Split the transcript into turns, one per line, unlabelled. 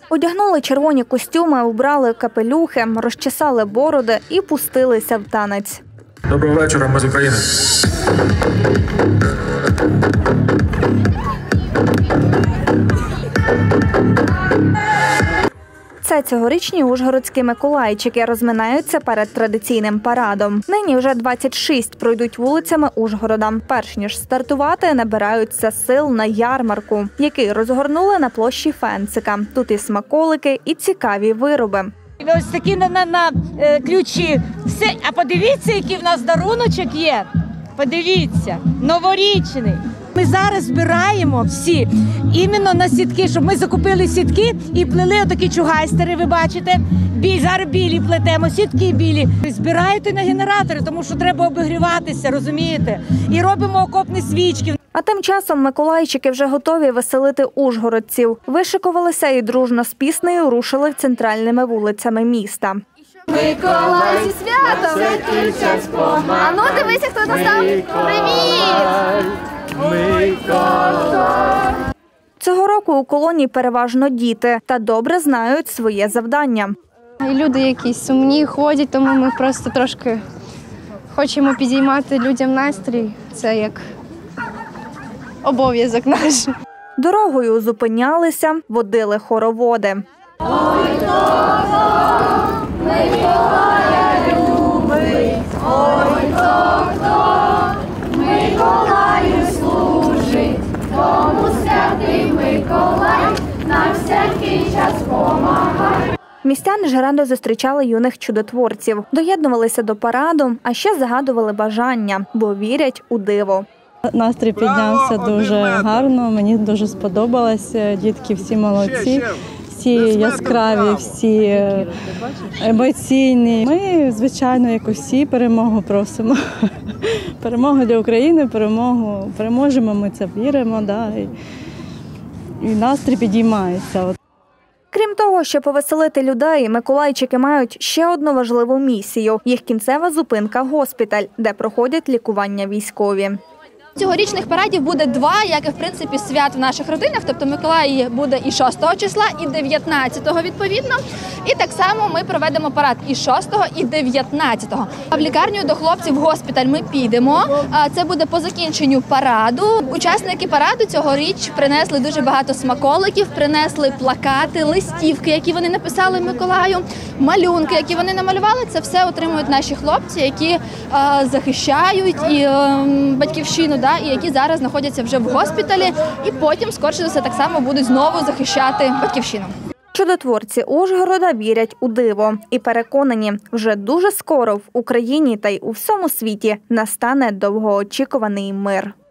Одягнули червоні костюми, убрали капелюхи, розчесали бороди і пустилися в танець.
Доброго вечора, ми з України.
Це цьогорічні ужгородські миколайчики розминаються перед традиційним парадом. Нині вже 26 пройдуть вулицями Ужгорода. Перш ніж стартувати, набираються сил на ярмарку, який розгорнули на площі Фенцика. Тут і смаколики, і цікаві вироби.
Ось такі на ключі. Все. А подивіться, який в нас даруночок є. Подивіться, новорічний. Ми зараз збираємо всі іменно на сітки, щоб ми закупили сітки і плели отакі чугайстери, ви бачите. Зараз білі плетемо, сітки білі. Збираєте на генератори, тому що треба обігріватися, розумієте? І робимо окопні свічки.
А тим часом миколайчики вже готові веселити ужгородців. Вишикувалися і дружно з піснею рушили центральними вулицями міста.
Миколай зі святом! А ну дивися, хто настав! Привіт!
Цього року у колонії переважно діти та добре знають своє завдання.
Люди якісь сумні ходять, тому ми просто трошки хочемо підіймати людям настрій. Це як обов'язок наш.
Дорогою зупинялися, водили хороводи.
Ой, хто Миколая любить, ой, хто Миколаю служить, тому святий Миколай на всякий час помагає.
Містяни ж радо зустрічали юних чудотворців, доєднувалися до параду, а ще загадували бажання, бо вірять у диво.
Настрій піднявся дуже гарно, мені дуже сподобалося, дітки всі молодці, всі яскраві, всі емоційні. Ми, звичайно, як усі, перемогу просимо. Перемогу для України, переможемо, ми це віримо, да, і настрій підіймається.
Крім того, щоб повеселити людей, миколайчики мають ще одну важливу місію – їх кінцева зупинка – госпіталь, де проходять лікування військові.
Цьогорічних парадів буде два, як і, в принципі, свят в наших родинах. Тобто Миколай буде і 6 числа, і 19-го, відповідно. І так само ми проведемо парад і 6-го, і 19-го. В лікарню до хлопців в госпіталь ми підемо. Це буде по закінченню параду. Учасники параду цьогоріч принесли дуже багато смаколиків, принесли плакати, листівки, які вони написали Миколаю, малюнки, які вони намалювали. Це все отримують наші хлопці, які захищають і батьківщину, і які зараз знаходяться вже в госпіталі, і потім, скоріше за все, так само будуть знову захищати батьківщину.
Чудотворці Ужгорода вірять у диво і переконані, вже дуже скоро в Україні та й у всьому світі настане довгоочікуваний мир.